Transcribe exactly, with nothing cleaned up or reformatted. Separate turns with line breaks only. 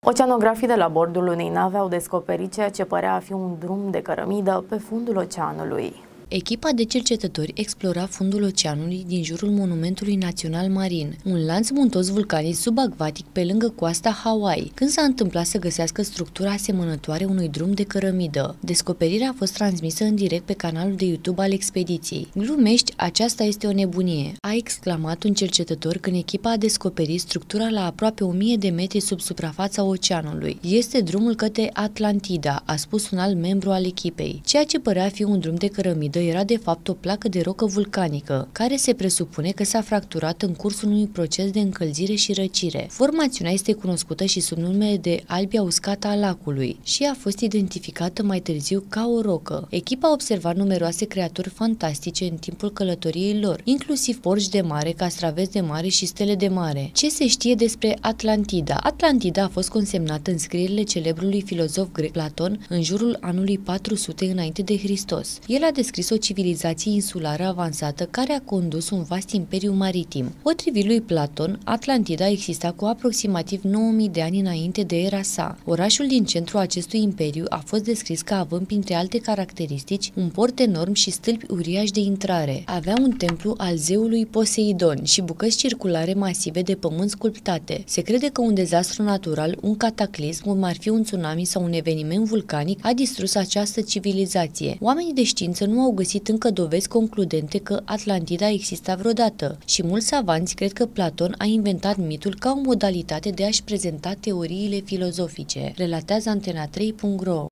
Oceanografii de la bordul unei nave au descoperit ceea ce părea a fi un drum de cărămidă pe fundul oceanului.
Echipa de cercetători explora fundul oceanului din jurul Monumentului Național Marin, un lanț muntos vulcanic subacvatic pe lângă coasta Hawaii, când s-a întâmplat să găsească structura asemănătoare unui drum de cărămidă. Descoperirea a fost transmisă în direct pe canalul de YouTube al expediției. "Glumești, aceasta este o nebunie!" a exclamat un cercetător când echipa a descoperit structura la aproape o mie de metri sub suprafața oceanului. "Este drumul către Atlantida", a spus un alt membru al echipei. Ceea ce părea a fi un drum de cărămidă era de fapt o placă de rocă vulcanică, care se presupune că s-a fracturat în cursul unui proces de încălzire și răcire. Formațiunea este cunoscută și sub numele de albia uscată a lacului și a fost identificată mai târziu ca o rocă. Echipa a observat numeroase creaturi fantastice în timpul călătoriei lor, inclusiv porci de mare, castraveți de mare și stele de mare. Ce se știe despre Atlantida? Atlantida a fost consemnată în scrierile celebrului filozof grec Platon în jurul anului patru sute înainte de Hristos. El a descris o civilizație insulară avansată care a condus un vast imperiu maritim. Potrivit lui Platon, Atlantida exista cu aproximativ nouă mii de ani înainte de era sa. Orașul din centrul acestui imperiu a fost descris ca având, printre alte caracteristici, un port enorm și stâlpi uriași de intrare. Avea un templu al zeului Poseidon și bucăți circulare masive de pământ sculptate. Se crede că un dezastru natural, un cataclism, cum ar fi un tsunami sau un eveniment vulcanic, a distrus această civilizație. Oamenii de știință nu au găsit încă dovezi concludente că Atlantida exista vreodată și mulți savanți cred că Platon a inventat mitul ca o modalitate de a-și prezenta teoriile filozofice, relatează Antena trei punct ro.